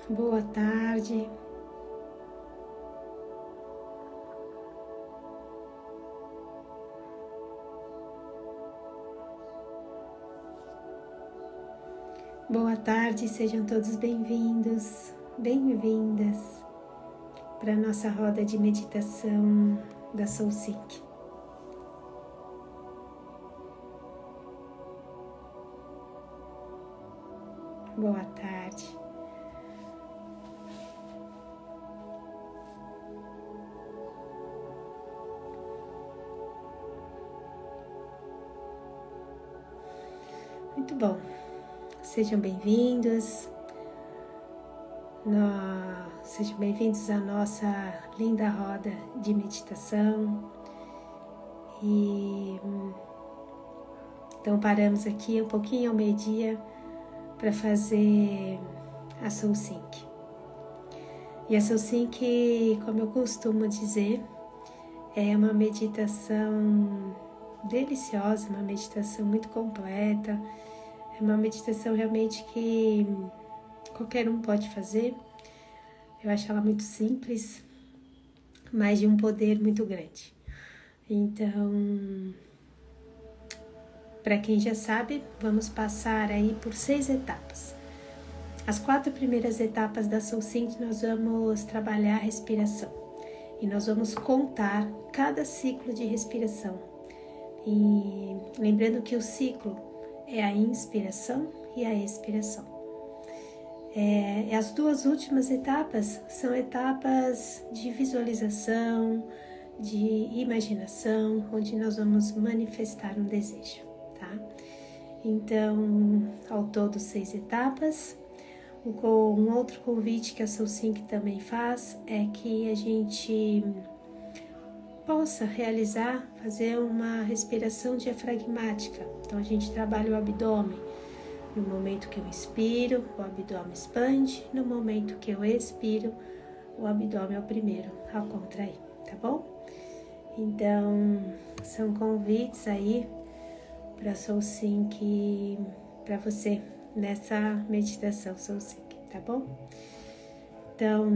Boa tarde. Boa tarde, sejam todos bem-vindos, bem-vindas para a nossa roda de meditação da SoulSync. Boa tarde. Muito bom. Sejam bem-vindos. Sejam bem-vindos à nossa linda roda de meditação. Então paramos aqui um pouquinho ao meio-dia para fazer a SoulSync. E a SoulSync, como eu costumo dizer, é uma meditação deliciosa, uma meditação muito completa, é uma meditação realmente que qualquer um pode fazer. Eu acho ela muito simples, mas de um poder muito grande. Então, para quem já sabe, vamos passar aí por 6 etapas. As 4 primeiras etapas da SoulSync nós vamos trabalhar a respiração e nós vamos contar cada ciclo de respiração. E lembrando que o ciclo é a inspiração e a expiração. As 2 últimas etapas são etapas de visualização, de imaginação, onde nós vamos manifestar um desejo. Tá? Então, ao todo 6 etapas. Um outro convite que a SoulSync também faz é que a gente possa fazer uma respiração diafragmática. Então, a gente trabalha o abdômen. No momento que eu inspiro, o abdômen expande. No momento que eu expiro, o abdômen é o primeiro a contrair, tá bom? Então, são convites aí para SoulSync, para você nessa meditação SoulSync, tá bom? Então,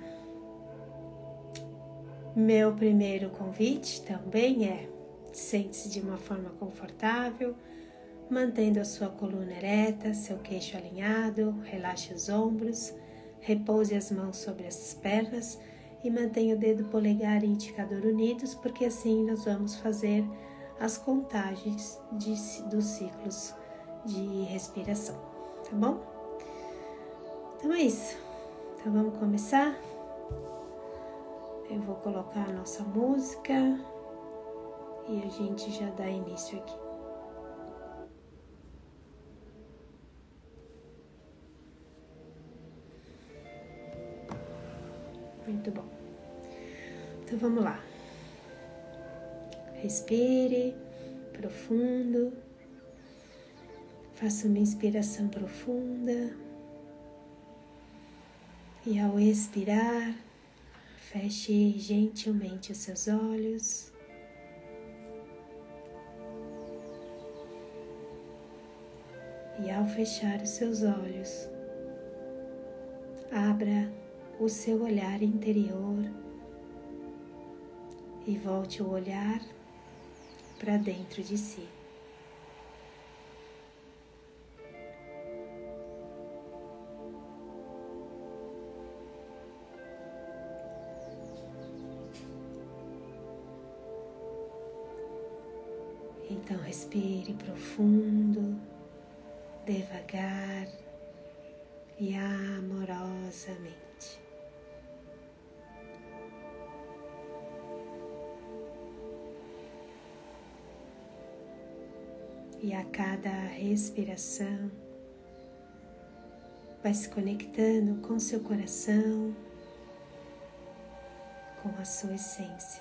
meu primeiro convite também é: sente-se de uma forma confortável, mantendo a sua coluna ereta, seu queixo alinhado, relaxe os ombros, repouse as mãos sobre as pernas e mantenha o dedo polegar e indicador unidos, porque assim nós vamos fazer as contagens dos ciclos de respiração, tá bom? Então é isso. Então vamos começar? Eu vou colocar a nossa música e a gente já dá início aqui. Muito bom. Então vamos lá. Respire profundo. Faça uma inspiração profunda. E ao expirar, feche gentilmente os seus olhos. E ao fechar os seus olhos, abra o seu olhar interior e volte o olhar para dentro de si. Então respire profundo, devagar e amorosamente. E a cada respiração, vai se conectando com seu coração, com a sua essência.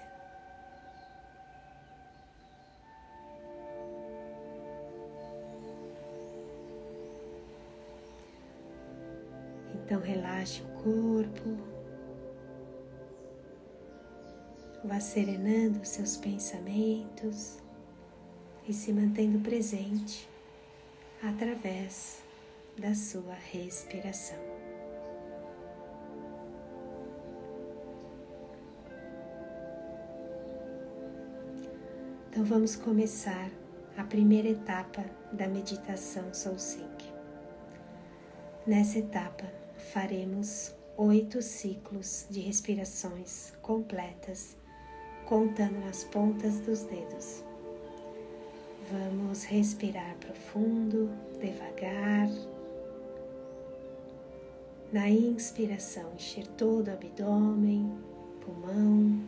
Então relaxe o corpo, vá serenando os seus pensamentos e se mantendo presente através da sua respiração. Então vamos começar a primeira etapa da meditação Soul Sync. Nessa etapa faremos 8 ciclos de respirações completas, contando nas pontas dos dedos. Vamos respirar profundo, devagar. Na inspiração, encher todo o abdômen, pulmão.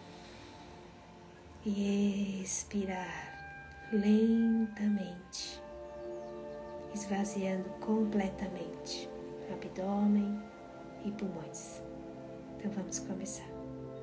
E expirar lentamente, esvaziando completamente abdômen e pulmões. Então vamos começar.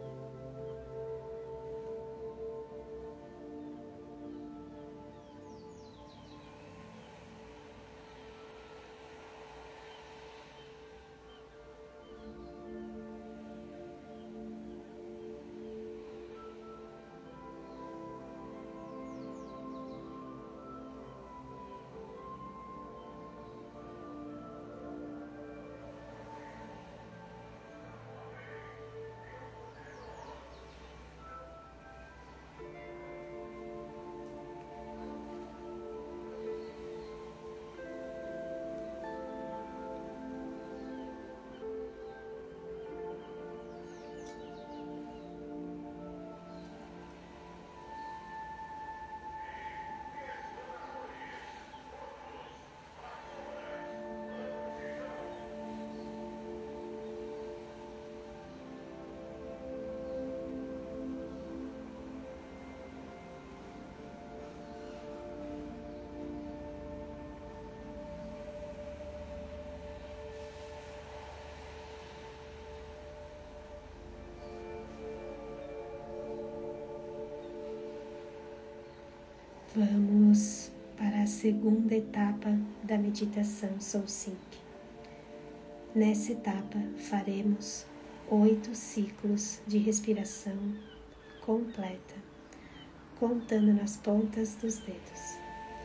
Vamos para a segunda etapa da meditação Soul Sync. Nessa etapa faremos 8 ciclos de respiração completa, contando nas pontas dos dedos.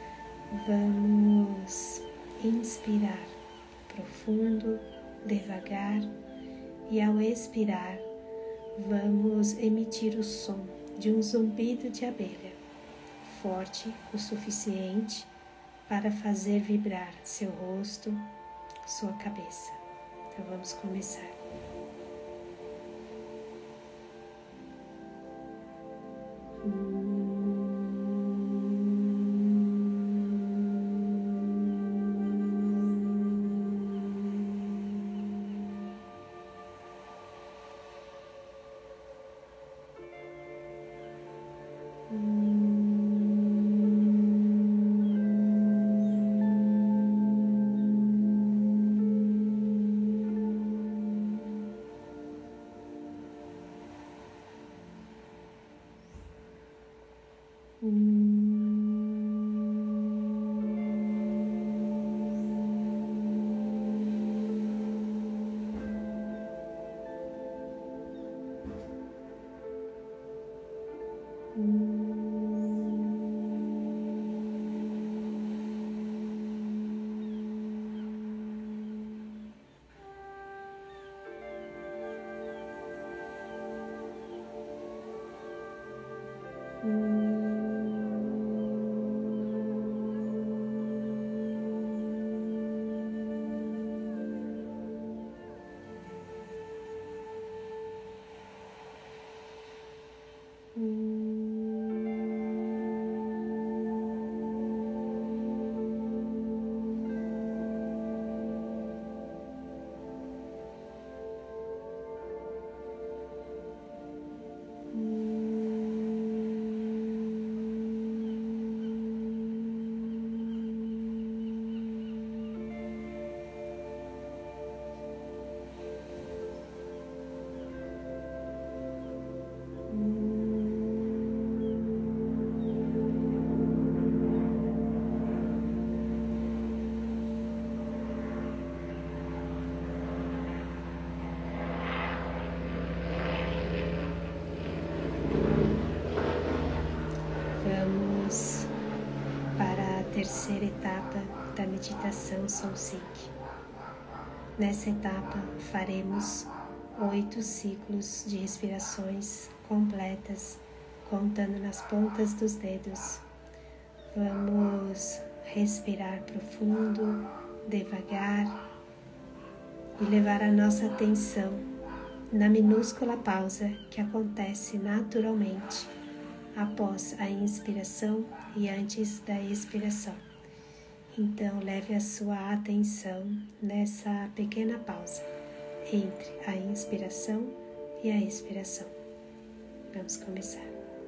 Vamos inspirar profundo, devagar, e ao expirar vamos emitir o som de um zumbido de abelha, forte o suficiente para fazer vibrar seu rosto, sua cabeça. Então vamos começar. Vamos para a terceira etapa da meditação Soul Sync. Nessa etapa faremos 8 ciclos de respirações completas, contando nas pontas dos dedos. Vamos respirar profundo, devagar e levar a nossa atenção na minúscula pausa que acontece naturalmente após a inspiração e antes da expiração. Então, leve a sua atenção nessa pequena pausa entre a inspiração e a expiração. Vamos começar.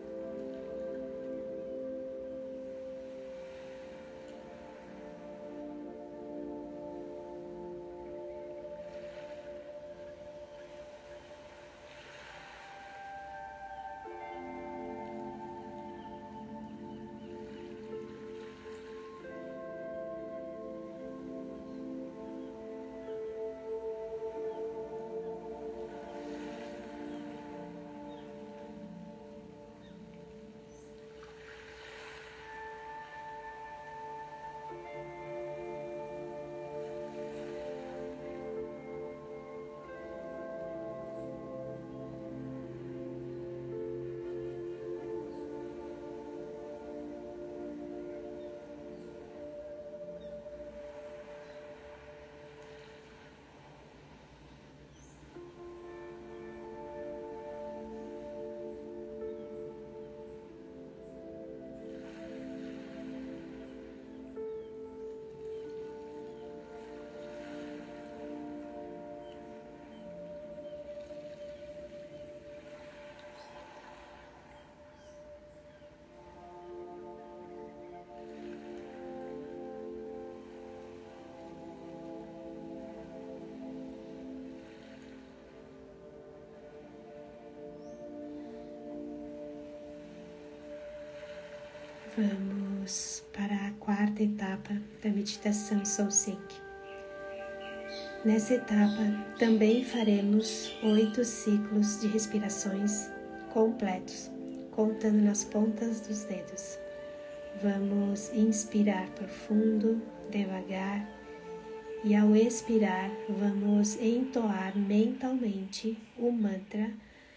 Vamos para a quarta etapa da meditação Soul Sync. Nessa etapa também faremos 8 ciclos de respirações completos, contando nas pontas dos dedos. Vamos inspirar profundo, devagar, e ao expirar vamos entoar mentalmente o mantra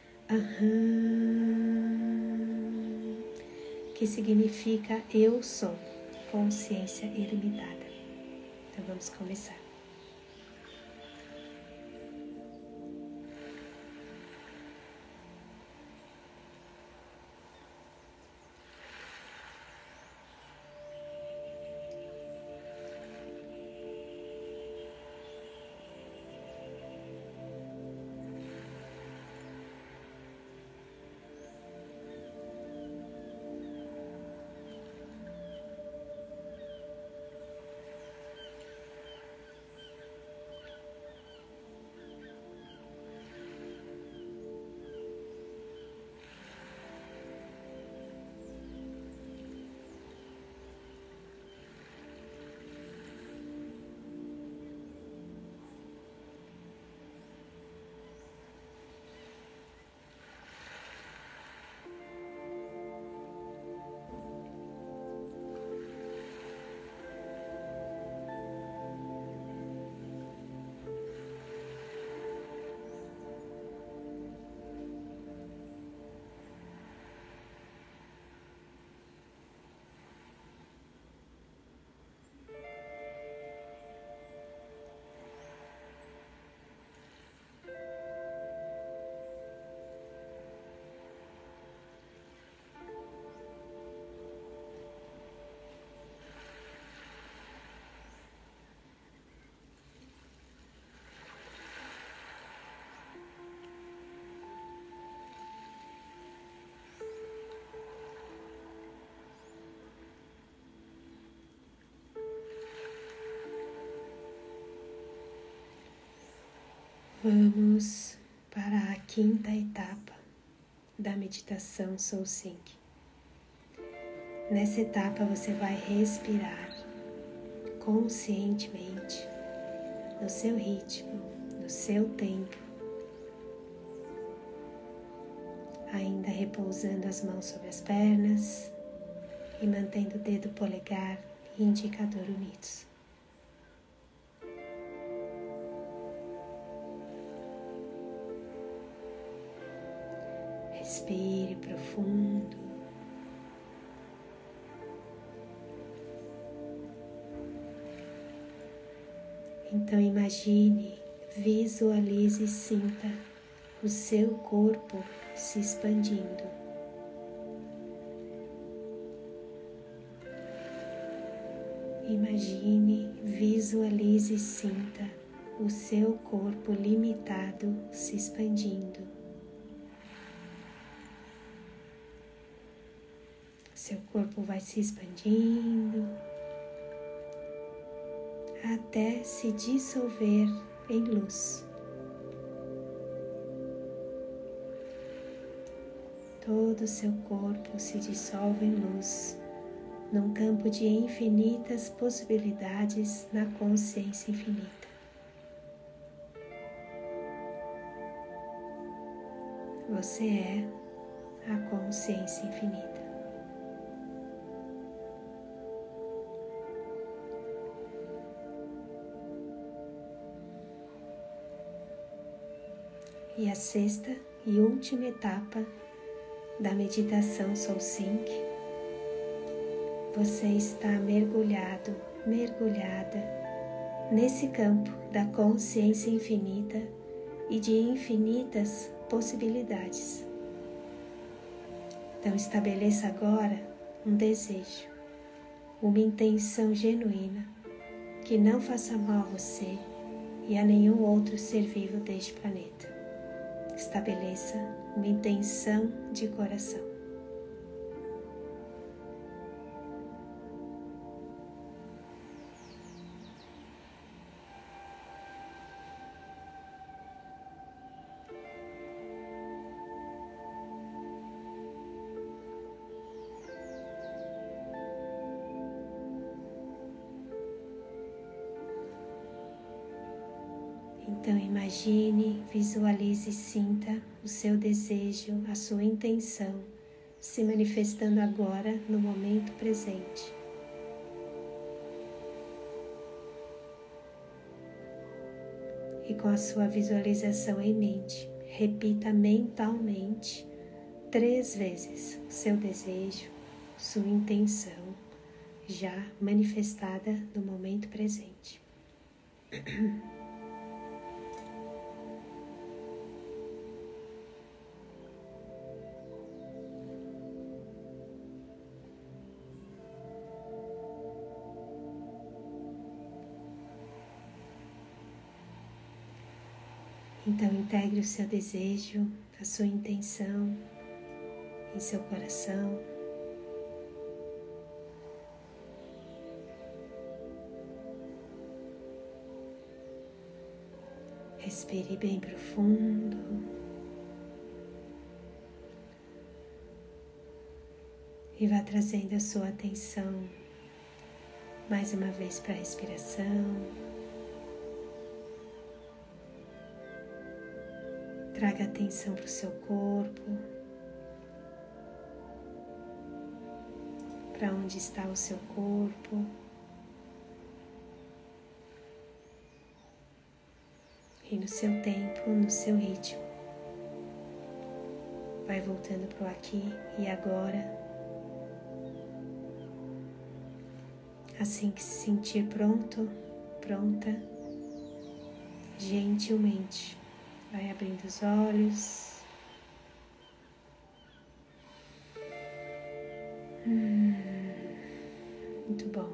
Aham, que significa eu sou, consciência ilimitada. Então vamos começar. Vamos para a quinta etapa da meditação Soul Sync. Nessa etapa você vai respirar conscientemente, no seu ritmo, no seu tempo, ainda repousando as mãos sobre as pernas e mantendo o dedo polegar e indicador unidos. Respire profundo. Então imagine, visualize e sinta o seu corpo se expandindo. Imagine, visualize e sinta o seu corpo limitado se expandindo. Seu corpo vai se expandindo até se dissolver em luz. Todo o seu corpo se dissolve em luz, num campo de infinitas possibilidades na consciência infinita. Você é a consciência infinita. E a sexta e última etapa da meditação Soul Sync, você está mergulhado, mergulhada nesse campo da consciência infinita e de infinitas possibilidades. Então estabeleça agora um desejo, uma intenção genuína que não faça mal a você e a nenhum outro ser vivo deste planeta. Estabeleça uma intenção de coração. Então imagine, visualize e sinta o seu desejo, a sua intenção se manifestando agora no momento presente. E com a sua visualização em mente, repita mentalmente 3 vezes o seu desejo, sua intenção já manifestada no momento presente. Então integre o seu desejo, a sua intenção em seu coração. Respire bem profundo. E vá trazendo a sua atenção mais uma vez para a respiração. Traga atenção para o seu corpo, para onde está o seu corpo. E no seu tempo, no seu ritmo, vai voltando para o aqui e agora. Assim que se sentir pronto, pronta, gentilmente vai abrindo os olhos. Muito bom.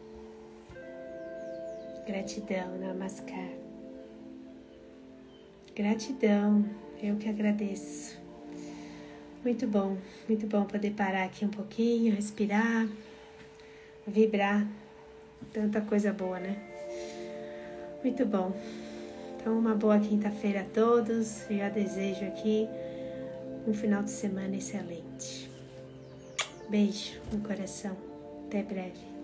Gratidão, Namaskar. Gratidão, eu que agradeço. Muito bom poder parar aqui um pouquinho, respirar, vibrar. Tanta coisa boa, né? Muito bom. Então, uma boa quinta-feira a todos. Eu já desejo aqui um final de semana excelente. Beijo no coração. Até breve.